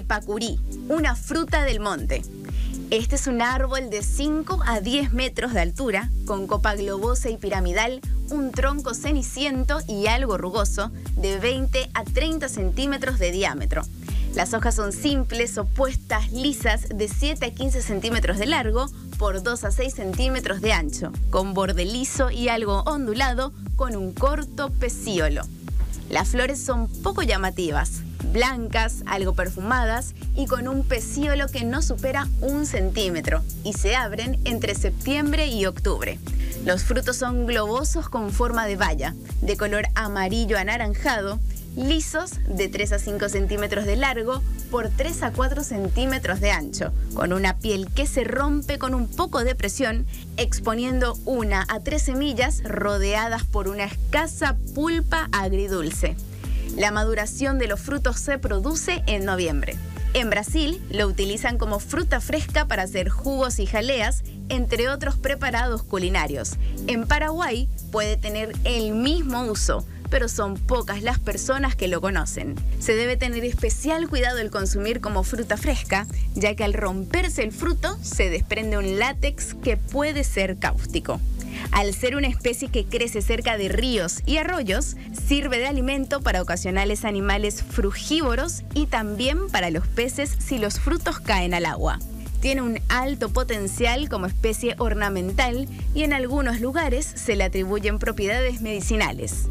pacurí, una fruta del monte. Este es un árbol de 5 a 10 metros de altura, con copa globosa y piramidal, un tronco ceniciento y algo rugoso, de 20 a 30 centímetros de diámetro. Las hojas son simples, opuestas, lisas, de 7 a 15 centímetros de largo por 2 a 6 centímetros de ancho, con borde liso y algo ondulado, con un corto pecíolo. Las flores son poco llamativas, blancas, algo perfumadas y con un pecíolo que no supera 1 centímetro y se abren entre septiembre y octubre. Los frutos son globosos con forma de baya, de color amarillo anaranjado, lisos de 3 a 5 centímetros de largo por 3 a 4 centímetros de ancho, con una piel que se rompe con un poco de presión, exponiendo 1 a 3 semillas rodeadas por una escasa pulpa agridulce. La maduración de los frutos se produce en noviembre. En Brasil lo utilizan como fruta fresca para hacer jugos y jaleas, entre otros preparados culinarios. En Paraguay puede tener el mismo uso, pero son pocas las personas que lo conocen. Se debe tener especial cuidado al consumir como fruta fresca, ya que al romperse el fruto se desprende un látex que puede ser cáustico. Al ser una especie que crece cerca de ríos y arroyos, sirve de alimento para ocasionales animales frugívoros y también para los peces si los frutos caen al agua. Tiene un alto potencial como especie ornamental y en algunos lugares se le atribuyen propiedades medicinales.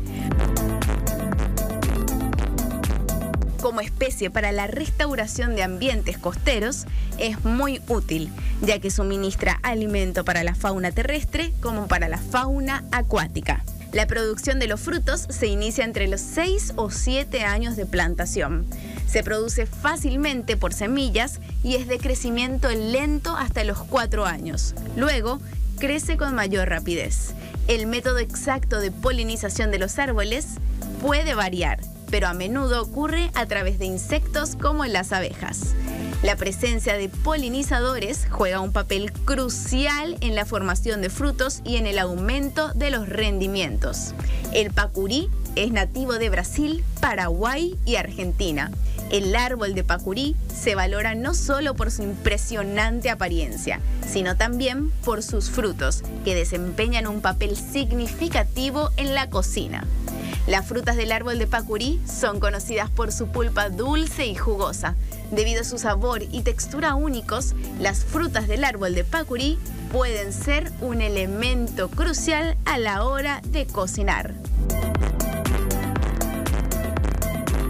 Como especie para la restauración de ambientes costeros es muy útil, ya que suministra alimento para la fauna terrestre como para la fauna acuática. La producción de los frutos se inicia entre los 6 o 7 años de plantación. Se produce fácilmente por semillas y es de crecimiento lento hasta los 4 años. Luego, crece con mayor rapidez. El método exacto de polinización de los árboles puede variar, pero a menudo ocurre a través de insectos como las abejas. La presencia de polinizadores juega un papel crucial en la formación de frutos y en el aumento de los rendimientos. El pacurí es nativo de Brasil, Paraguay y Argentina. El árbol de pacurí se valora no solo por su impresionante apariencia, sino también por sus frutos, que desempeñan un papel significativo en la cocina. Las frutas del árbol de pacurí son conocidas por su pulpa dulce y jugosa. Debido a su sabor y textura únicos, las frutas del árbol de pacurí pueden ser un elemento crucial a la hora de cocinar.